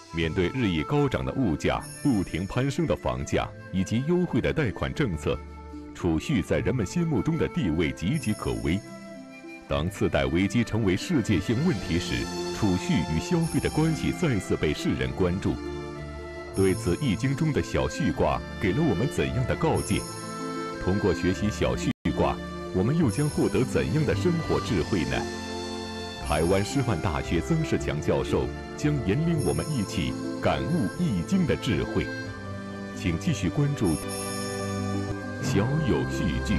面对日益高涨的物价、不停攀升的房价以及优惠的贷款政策，储蓄在人们心目中的地位岌岌可危。当次贷危机成为世界性问题时，储蓄与消费的关系再次被世人关注。对此，《易经》中的小畜卦给了我们怎样的告诫？通过学习小畜卦，我们又将获得怎样的生活智慧呢？台湾师范大学曾仕强教授将引领我们一起感悟《易经》的智慧。请继续关注小有序句。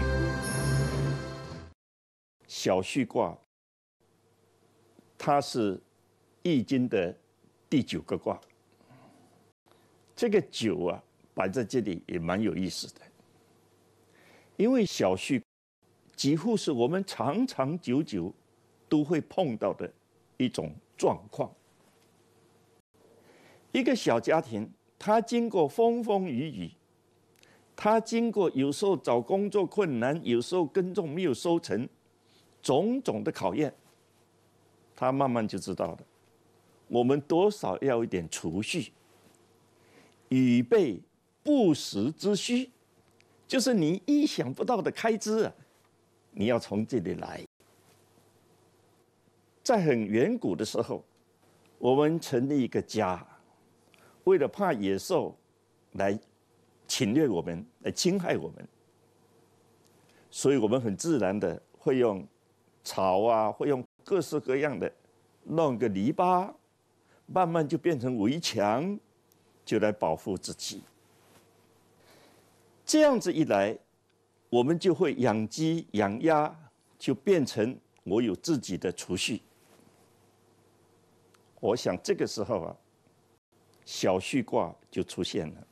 小畜卦，它是《易经》的第9个卦。这个9啊，摆在这里也蛮有意思的，因为小畜几乎是我们长长久久都会碰到的一种状况。一个小家庭，他经过风风雨雨，他经过有时候找工作困难，有时候耕种没有收成，种种的考验，他慢慢就知道了，我们多少要一点储蓄，以备不时之需，就是你意想不到的开支啊，你要从这里来。在很远古的时候，我们成立一个家，为了怕野兽来侵略我们，来侵害我们，所以我们很自然的会用草啊，会用各式各样的弄个篱笆，慢慢就变成围墙，就来保护自己。这样子一来，我们就会养鸡养鸭，就变成我有自己的储蓄。我想这个时候啊，小畜卦就出现了。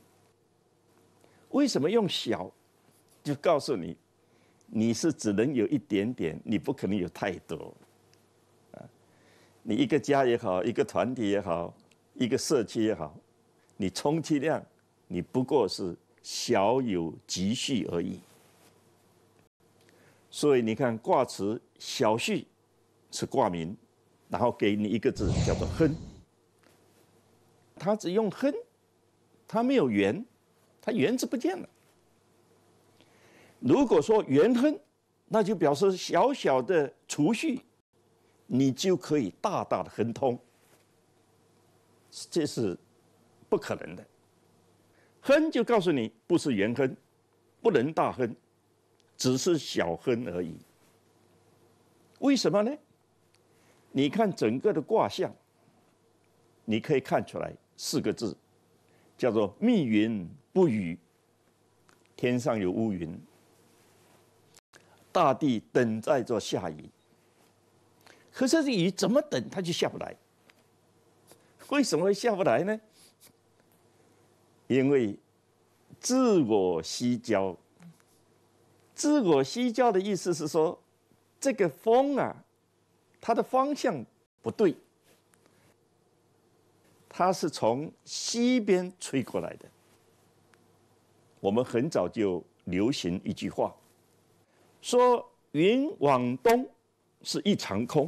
为什么用小？就告诉你，你是只能有一点点，你不可能有太多。你一个家也好，一个团体也好，一个社区也好，你充其量你不过是小有积蓄而已。所以你看卦辞小畜是卦名，然后给你一个字叫做亨。他只用亨，他没有元，他元字不见了。如果说元亨，那就表示小小的储蓄，你就可以大大的亨通，这是不可能的。亨就告诉你不是元亨，不能大亨，只是小亨而已。为什么呢？你看整个的卦象，你可以看出来4个字，叫做密云不雨，天上有乌云，大地等待着下雨。可是这雨怎么等它就下不来？为什么会下不来呢？因为自我西交。自我西交的意思是说，这个风啊，它的方向不对，它是从西边吹过来的。我们很早就流行一句话，说云往东是一场空。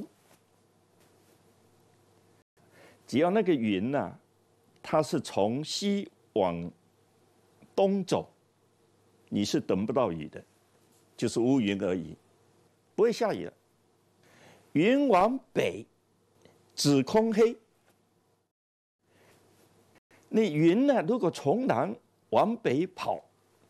只要那个云啊，它是从西往东走，你是等不到雨的，就是乌云而已，不会下雨了。云往北，指空黑。那云呢，如果从南往北跑，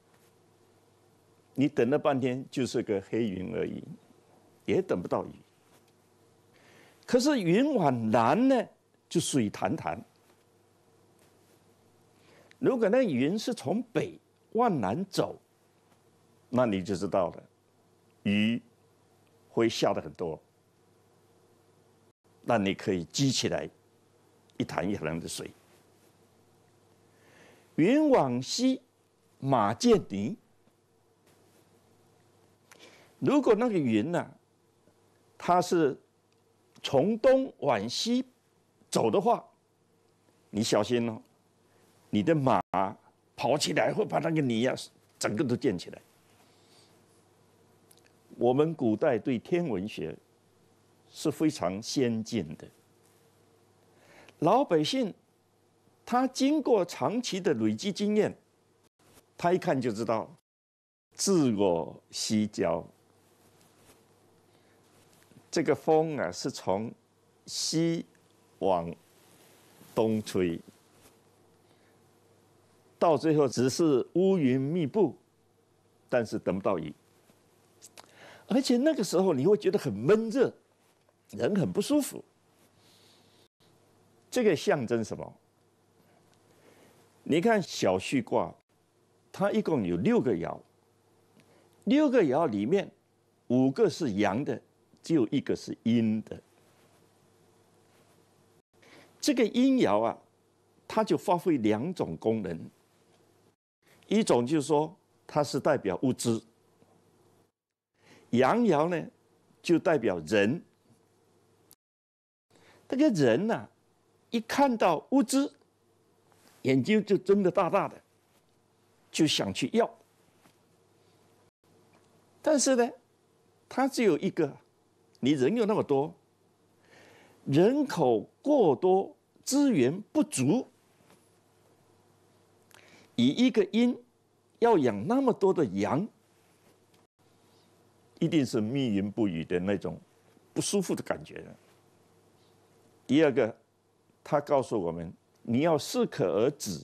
你等了半天就是个黑云而已，也等不到雨。可是云往南呢，就水澹澹。如果那云是从北往南走，那你就知道了，雨会下得很多，那你可以积起来一潭一潭的水。云往西，马见泥。如果那个云呢，它是从东往西走的话，你小心哦，你的马跑起来会把那个泥啊整个都溅起来。我们古代对天文学是非常先进的，老百姓他经过长期的累积经验，他一看就知道自我西交。这个风啊，是从西往东吹，到最后只是乌云密布，但是等不到雨。而且那个时候你会觉得很闷热，人很不舒服。这个象征什么？你看小序卦，它一共有6个爻，6个爻里面5个是阳的，只有1个是阴的。这个阴爻啊，它就发挥2种功能，一种就是说它是代表物质，阳爻呢就代表人。这个人啊，一看到物质，眼睛就睁得大大的，就想去要。但是呢，它只有一个，你人有那么多，人口过多，资源不足，以一个阴要养那么多的阳，一定是密云不雨的那种不舒服的感觉。第二个，他告诉我们，你要适可而止。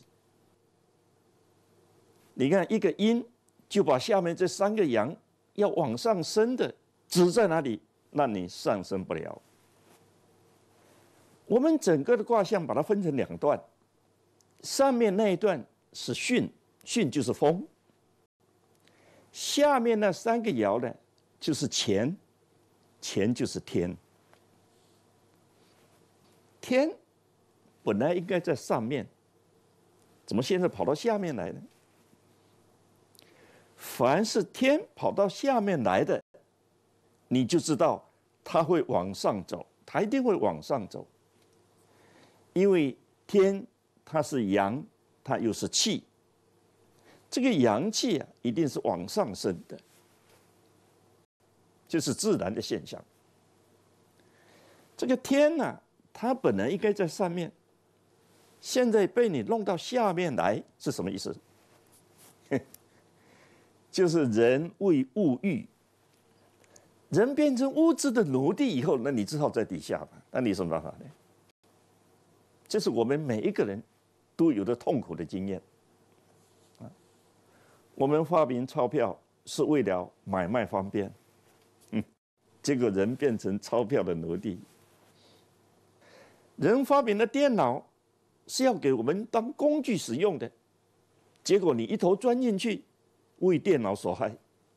你看一个阴，就把下面这3个阳要往上升的止在哪里，让你上升不了。我们整个的卦象把它分成2段，上面那一段是巽，巽就是风；下面那3个爻呢，就是乾，乾就是天。天本来应该在上面，怎么现在跑到下面来呢？凡是天跑到下面来的，你就知道它会往上走，它一定会往上走。因为天它是阳，它又是气，这个阳气啊，一定是往上升的，这是自然的现象。这个天呢，它本来应该在上面，现在被你弄到下面来，是什么意思？就是人为物欲，人变成物质的奴隶以后，那你只好在底下吧，那你有什么办法呢？这是我们每一个人都有的痛苦的经验。我们发明钞票是为了买卖方便，结果人变成钞票的奴隶。人发明的电脑是要给我们当工具使用的，结果你一头钻进去，为电脑所害。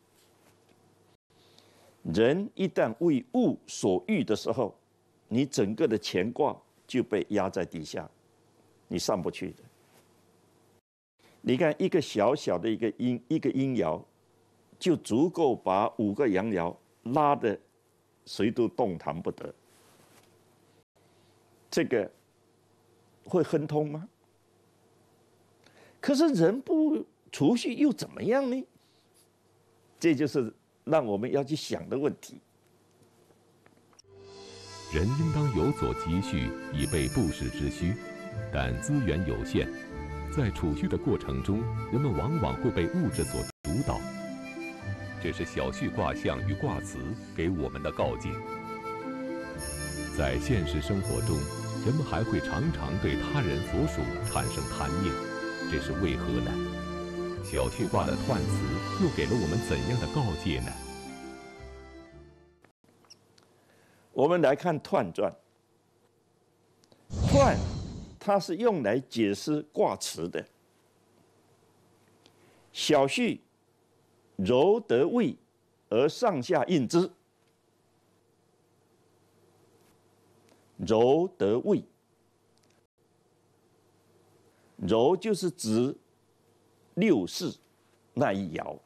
人一旦为物所欲的时候，你整个的乾卦就被压在底下，你上不去的。你看一个小小的一个阴爻，就足够把5个阳爻拉得谁都动弹不得。这个会亨通吗？可是人不储蓄又怎么样呢？这就是让我们要去想的问题。 人应当有所积蓄，以备不时之需，但资源有限，在储蓄的过程中，人们往往会被物质所主导。这是小序卦象与卦辞给我们的告诫。在现实生活中，人们还会常常对他人所属产生贪念，这是为何呢？小序卦的彖辞又给了我们怎样的告诫呢？ 我们来看彖传，彖它是用来解释卦辞的。小序柔得位而上下应之，柔得位，柔就是指六世那一爻。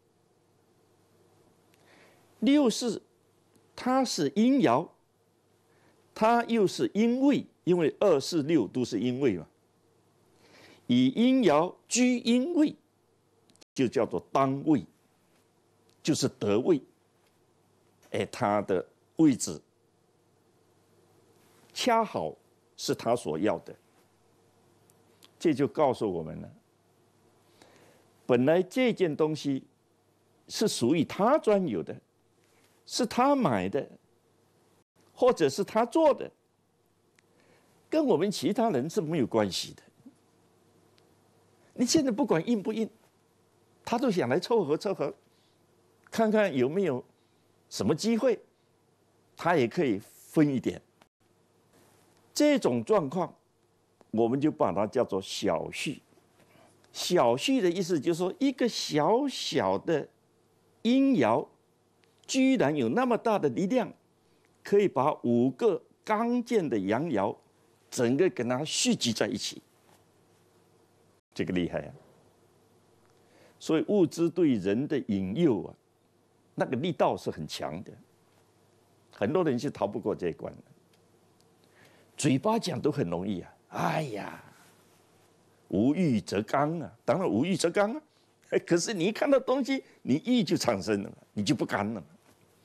六世它是阴爻，它又是阴位，因为2、4、6都是阴位嘛。以阴爻居阴位，就叫做当位，就是得位。它的位置恰好是他所要的。 这就告诉我们了，本来这件东西是属于他专有的，是他买的，或者是他做的，跟我们其他人是没有关系的。你现在不管硬不硬，他都想来凑合，看看有没有什么机会，他也可以分一点。这种状况，我们就把它叫做小序。小序的意思就是说，一个小小的阴爻，居然有那么大的力量，可以把5个刚健的阳爻，整个跟它蓄积在一起，这个厉害啊！所以物质对人的引诱啊，那个力道是很强的，很多人是逃不过这一关的。嘴巴讲都很容易啊，哎呀，无欲则刚啊，当然无欲则刚啊。可是你一看到东西，你欲就产生了，你就不甘了。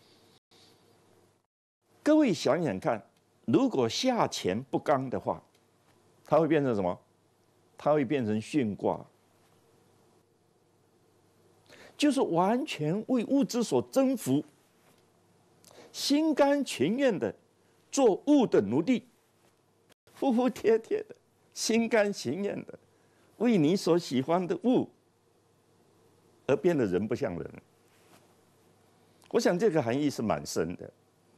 各位想想看，如果下乾不刚的话，它会变成什么？它会变成巽卦，就是完全为物质所征服，心甘情愿的做物的奴隶，服服帖帖的，心甘情愿的为你所喜欢的物而变得人不像人。我想这个含义是蛮深的。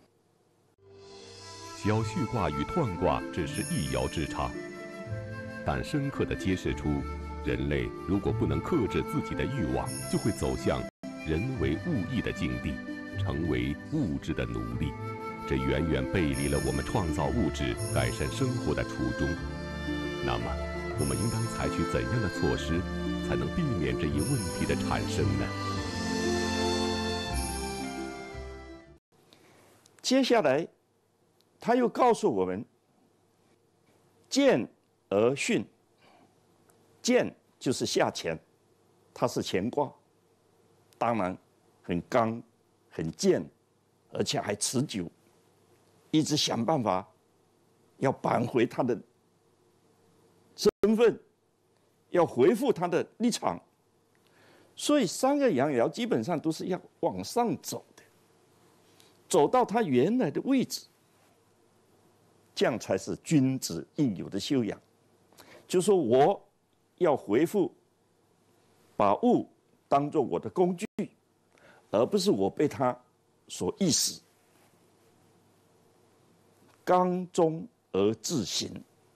小序卦与彖卦只是一爻之差，但深刻地揭示出，人类如果不能克制自己的欲望，就会走向人为物役的境地，成为物质的奴隶。这远远背离了我们创造物质、改善生活的初衷。那么，我们应当采取怎样的措施，才能避免这一问题的产生呢？ 接下来，他又告诉我们：健而巽。健就是下乾，它是乾卦，当然很刚、很健，而且还持久，一直想办法要扳回他的身份，要回复他的立场。所以3个阳爻基本上都是要往上走的，走到他原来的位置，这样才是君子应有的修养。就是说我要回复，把物当作我的工具，而不是我被它所役使。刚中而自行。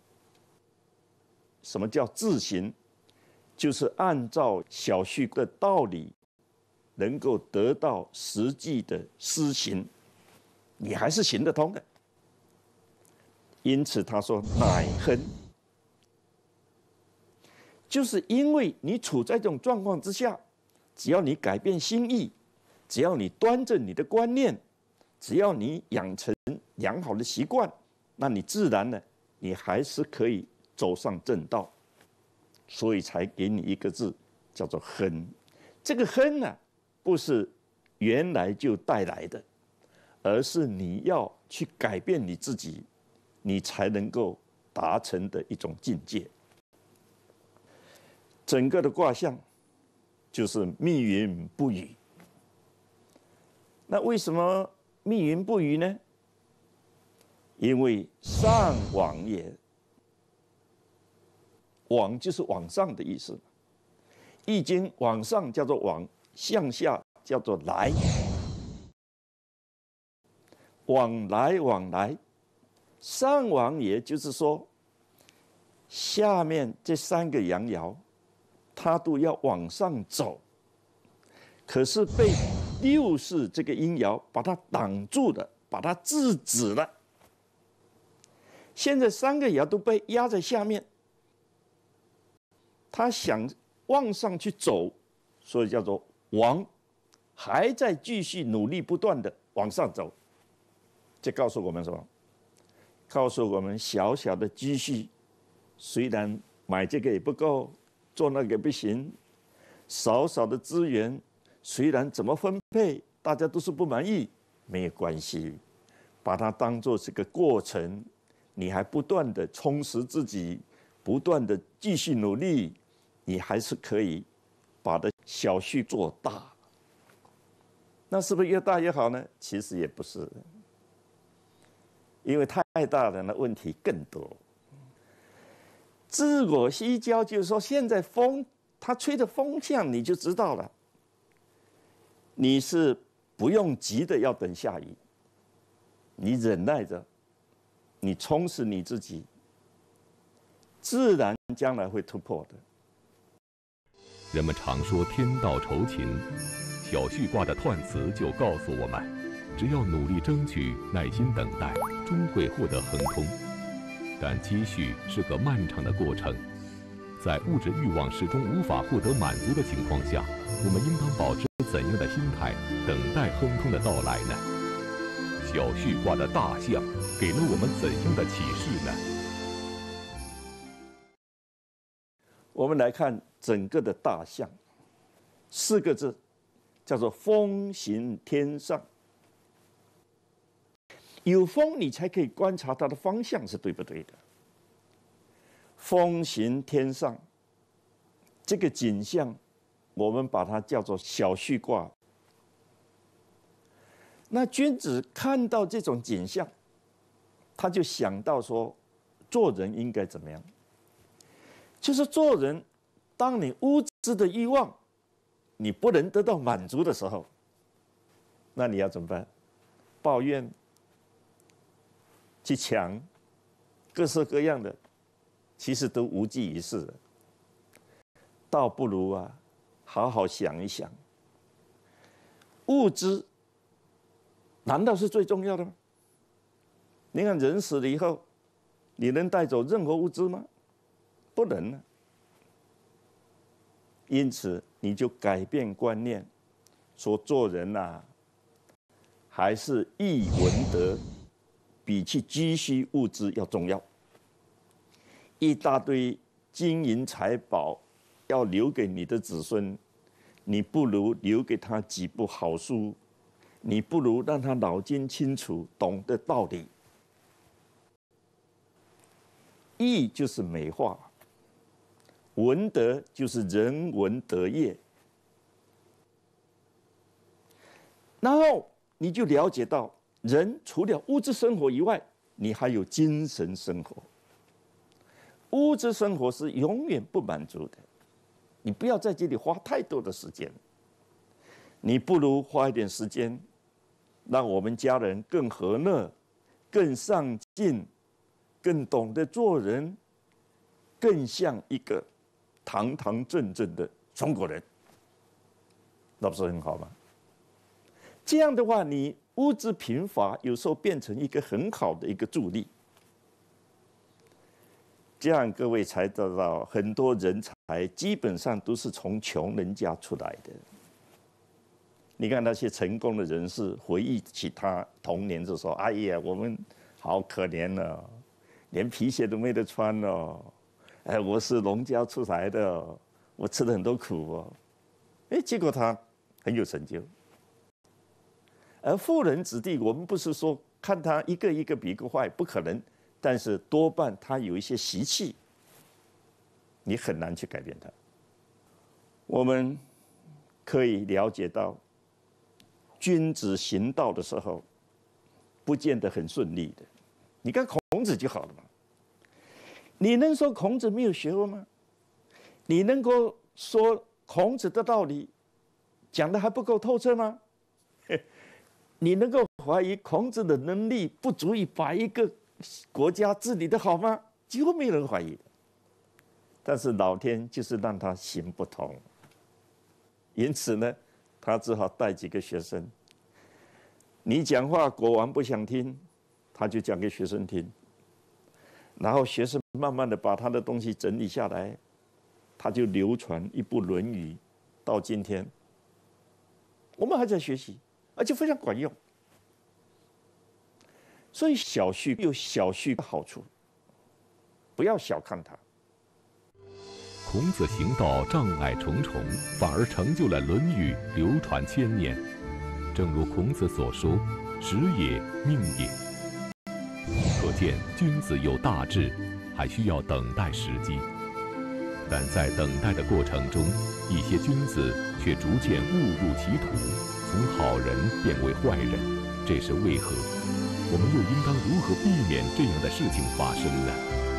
什么叫自行？就是按照小序的道理，能够得到实际的施行，你还是行得通的。因此他说乃亨，就是因为你处在这种状况之下，只要你改变心意，只要你端正你的观念，只要你养成良好的习惯，那你自然呢，你还是可以走上正道。所以才给你一个字，叫做亨。这个亨呢，不是原来就带来的，而是你要去改变你自己，你才能够达成的一种境界。整个的卦象就是密云不雨。那为什么密云不雨呢？因为上往也。往就是往上的意思，《易经》往上叫做往，向下叫做来，往来往来，上往也就是说，下面这3个阳爻，它都要往上走，可是被6世这个阴爻把它挡住了，把它制止了。现在3个爻都被压在下面。他想往上去走，所以叫做往，还在继续努力不断的往上走。这告诉我们什么？告诉我们小小的积蓄，虽然买这个也不够，做那个也不行，少少的资源，虽然怎么分配大家都是不满意，没有关系，把它当作是个过程，你还不断的充实自己， 不断的继续努力，你还是可以把的小序做大。那是不是越大越好呢？其实也不是，因为太大了，那问题更多。自我西交就是说，现在风它吹的风向你就知道了，你是不用急的要等下雨，你忍耐着，你充实你自己，自然将来会突破的。 人们常说天道酬勤，小序卦的彖辞就告诉我们，只要努力争取，耐心等待，终会获得亨通。但积蓄是个漫长的过程，在物质欲望始终无法获得满足的情况下，我们应当保持怎样的心态，等待亨通的到来呢？小序卦的大象给了我们怎样的启示呢？ 我们来看整个的大象，4个字，叫做风行天上。有风，你才可以观察它的方向是对不对的。风行天上，这个景象，我们把它叫做小序卦。那君子看到这种景象，他就想到说，做人应该怎么样？就是做人，当你物质的欲望你不能得到满足的时候，那你要怎么办？抱怨，去抢，各式各样的，其实都无济于事了。倒不如啊，好好想一想，物质难道是最重要的吗？你看人死了以后，你能带走任何物质吗？不能啊。因此，你就改变观念，说做人啊，还是义文德比去积蓄物质要重要。一大堆金银财宝要留给你的子孙，你不如留给他几部好书，你不如让他脑筋清楚，懂得道理。义就是美化，文德就是人文德业。然后你就了解到，人除了物质生活以外，你还有精神生活。物质生活是永远不满足的，你不要在这里花太多的时间，你不如花一点时间，让我们家人更和乐、更上进、更懂得做人，更像一个堂堂正正的中国人，那不是很好吗？这样的话，你物质贫乏有时候变成一个很好的一个助力。这样各位才知道，很多人才基本上都是从穷人家出来的。你看那些成功的人士回忆起他童年就说：“哎呀，我们好可怜哦，连皮鞋都没得穿哦。哎，我是农家出来的，我吃了很多苦哦。”哎，结果他很有成就。而富人子弟，我们不是说看他一个一个比一个坏，不可能。但是多半他有一些习气，你很难去改变他。我们可以了解到，君子行道的时候，不见得很顺利的。你看孔子就好了嘛。你能说孔子没有学问吗？你能够说孔子的道理讲得还不够透彻吗？你能够怀疑孔子的能力不足以把一个国家治理得好吗？几乎没有人怀疑的。但是老天就是让他行不通，因此呢，他只好带几个学生。你讲话国王不想听，他就讲给学生听，然后学生慢慢的把他的东西整理下来，他就流传一部《论语》，到今天，我们还在学习，而且非常管用。所以小序有小序的好处，不要小看它。 孔子行道障碍重重，反而成就了《论语》，流传千年。正如孔子所说：“时也，命也。”可见君子有大志， 还需要等待时机。但在等待的过程中，一些君子却逐渐误入歧途，从好人变为坏人，这是为何？我们又应当如何避免这样的事情发生呢？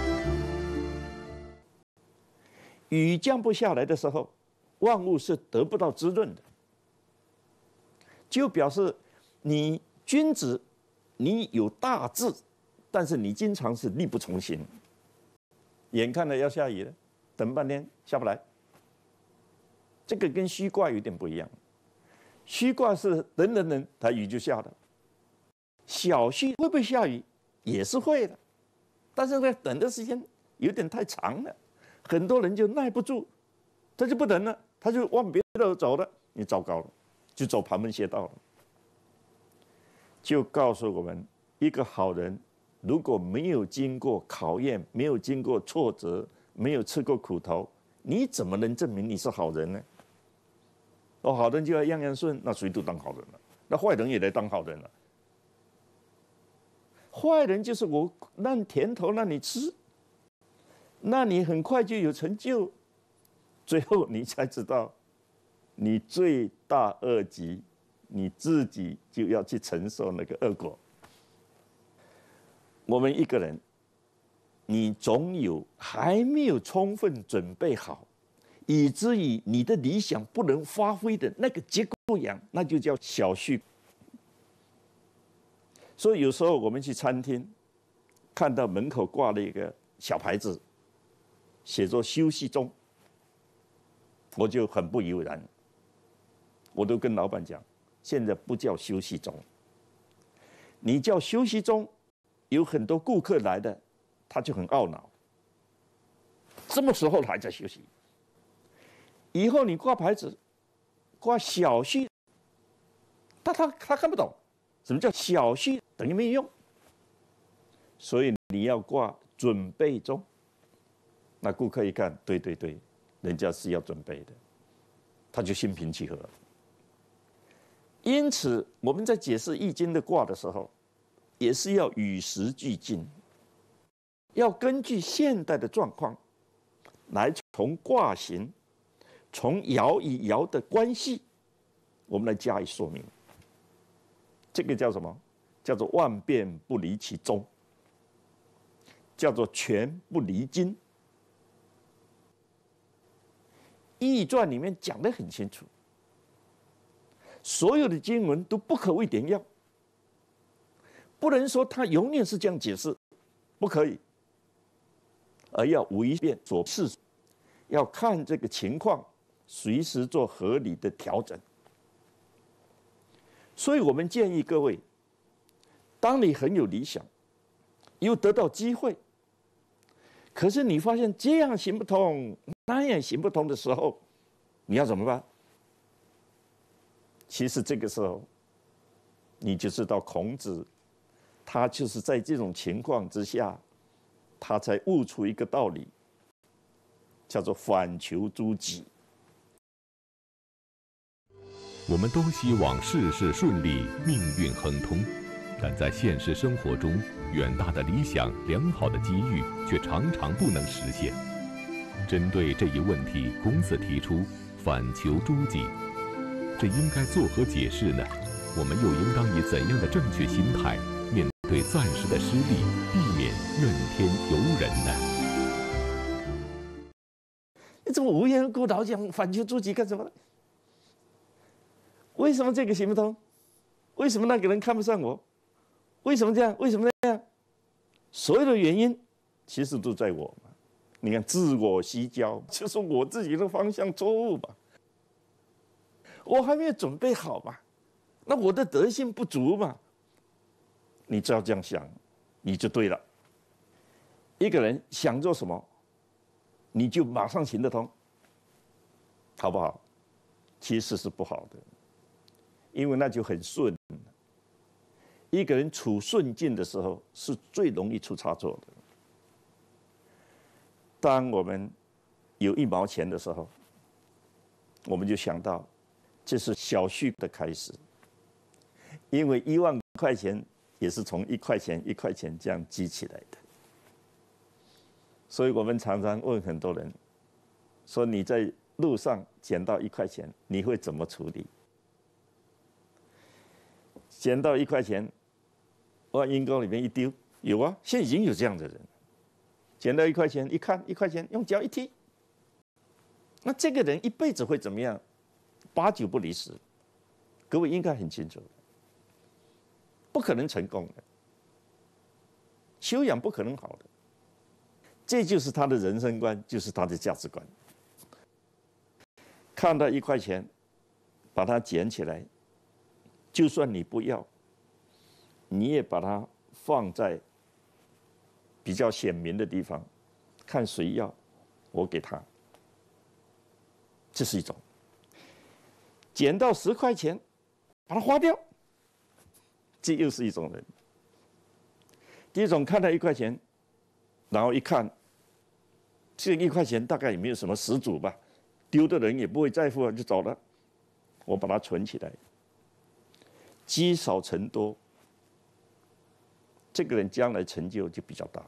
雨降不下来的时候，万物是得不到滋润的，就表示你君子，你有大志，但是你经常是力不从心。眼看着要下雨了，等半天下不来。这个跟虚卦有点不一样，虚卦是等，它雨就下了。小虚会不会下雨？也是会的，但是呢，等的时间有点太长了，很多人就耐不住，他就不等了，他就往别的走了，你糟糕了，就走旁门邪道了。就告诉我们，一个好人如果没有经过考验，没有经过挫折，没有吃过苦头，你怎么能证明你是好人呢？好人就要样样顺，那谁都当好人了，那坏人也来当好人了。坏人就是我让甜头让你吃，那你很快就有成就，最后你才知道，你罪大恶极，你自己就要去承受那个恶果。我们一个人，你总有还没有充分准备好，以至于你的理想不能发挥的那个节骨眼，那就叫小虚。所以有时候我们去餐厅，看到门口挂了一个小牌子，写着休息中，我就很不以为然。我都跟老板讲，现在不叫休息中，你叫休息中，有很多顾客来的，他就很懊恼，什么时候还在休息？以后你挂牌子，挂小息，他看不懂，什么叫小息等于没用，所以你要挂准备中。那顾客一看，对，人家是要准备的，他就心平气和了。因此，我们在解释《易经》的卦的时候，也是要与时俱进，要根据现代的状况，来从卦形、从爻与爻的关系，我们来加以说明。这个叫什么？叫做万变不离其宗，叫做权不离经。《易传》里面讲得很清楚，所有的经文都不可谓点要，不能说它永远是这样解释，不可以，而要为变所适，要看这个情况，随时做合理的调整。所以我们建议各位，当你很有理想，又得到机会，可是你发现这样行不通，那样行不通的时候，你要怎么办？其实这个时候，你就知道孔子，他就是在这种情况之下，他才悟出一个道理，叫做反求诸己。 我们都希望事事顺利，命运亨通，但在现实生活中，远大的理想、良好的机遇却常常不能实现。针对这一问题，孔子提出反求诸己，这应该作何解释呢？我们又应当以怎样的正确心态面对暂时的失利，避免怨天尤人呢？ 你怎么无缘无故老讲反求诸己干什么呢？为什么这个行不通？为什么那个人看不上我？为什么这样？为什么那样？所有的原因其实都在我嘛。你看，自我西交，就是我自己的方向错误嘛。我还没有准备好嘛，那我的德性不足嘛。你只要这样想，你就对了。一个人想做什么，你就马上行得通，好不好？其实是不好的。因为那就很顺。一个人处顺境的时候，是最容易出差错的。当我们有1毛钱的时候，我们就想到，这是小蓄的开始。因为1万块钱也是从1块钱1块钱这样积起来的。 所以我们常常问很多人，说你在路上捡到1块钱，你会怎么处理？捡到1块钱，往阴沟里面一丢，有啊，现在已经有这样的人，捡到1块钱，一看1块钱，用脚一踢，那这个人一辈子会怎么样？8、9不离10，各位应该很清楚，不可能成功的，修养不可能好的，这就是他的人生观，就是他的价值观。看到1块钱，把它捡起来，就算你不要，你也把它放在比较显明的地方，看谁要，我给他。这是一种。捡到10块钱，把它花掉，这又是一种人。第一种，看到1块钱，然后一看，这1块钱大概也没有什么十足吧，丢的人也不会在乎，就走了。我把它存起来，积少成多，这个人将来成就就比较大。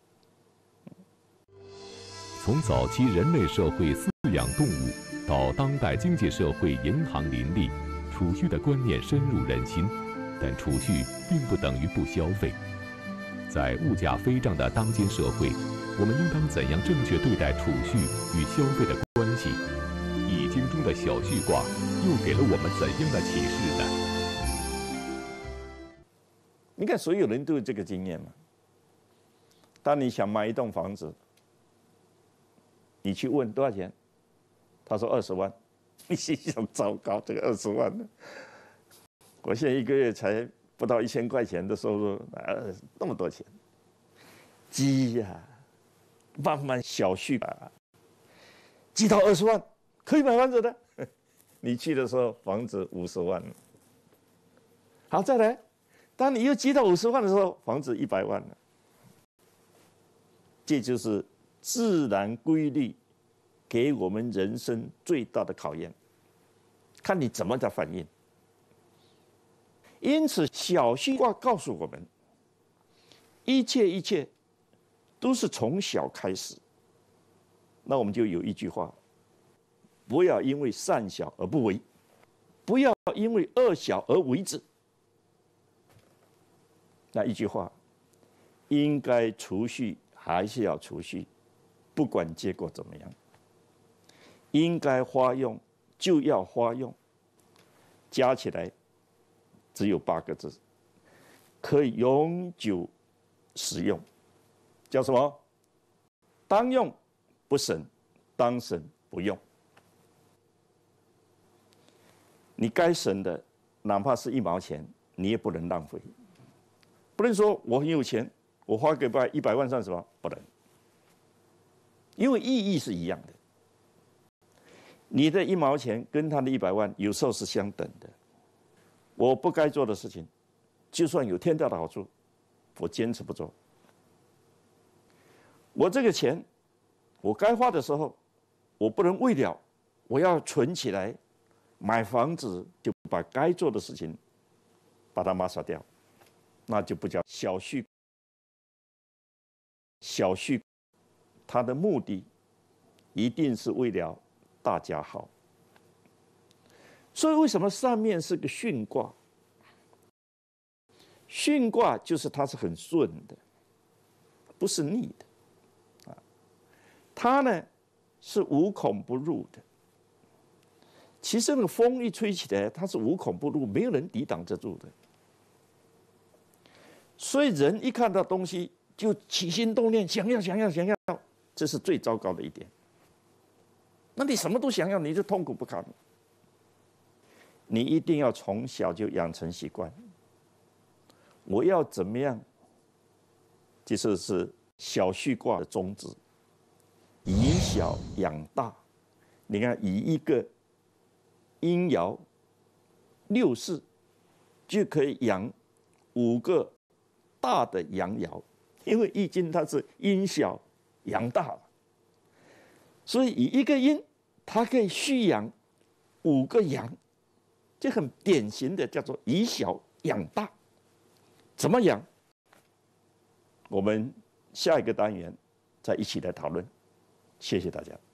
从早期人类社会饲养动物，到当代经济社会银行林立，储蓄的观念深入人心。但储蓄并不等于不消费。在物价飞涨的当今社会，我们应当怎样正确对待储蓄与消费的关系？易经中的小畜卦又给了我们怎样的启示呢？ 你看，所有人都有这个经验嘛。当你想买一栋房子，你去问多少钱，他说20万，你心想糟糕，这个20万呢？我现在1个月才不到1000块钱的收入，那么多钱，积呀，慢慢小蓄吧，积到20万，可以买房子的。你去的时候，房子50万了。好，再来，当你又积到50万的时候，房子100万了。这就是自然规律给我们人生最大的考验，看你怎么的反应。因此，小畜卦告诉我们，一切都是从小开始。那我们就有一句话：不要因为善小而不为，不要因为恶小而为之。那一句话，应该储蓄还是要储蓄，不管结果怎么样。应该花用就要花用，加起来只有8个字，可以永久使用，叫什么？当用不省，当省不用。你该省的，哪怕是1毛钱，你也不能浪费。不能说我很有钱，我花个100万算什么？不能，因为意义是一样的。你的1毛钱跟他的100万有时候是相等的。我不该做的事情，就算有天大的好处，我坚持不做。我这个钱，我该花的时候，我不能为了我要存起来买房子，就把该做的事情把它抹杀掉，那就不叫小畜。小畜，它的目的一定是为了大家好。所以为什么上面是个巽卦？巽卦就是它是很顺的，不是逆的，它呢是无孔不入的。其实那个风一吹起来，它是无孔不入，没有人抵挡得住的。所以人一看到东西就起心动念，想要，这是最糟糕的一点。那你什么都想要，你就痛苦不堪。你一定要从小就养成习惯。我要怎么样？这是小畜卦的宗旨，以小养大。你看，以一个阴爻6世就可以养5个大的阳爻，因为易经它是阴小阳大，所以以一个阴，它可以蓄养5个阳。这很典型的叫做以小养大。怎么养？我们下一个单元再一起来讨论。谢谢大家。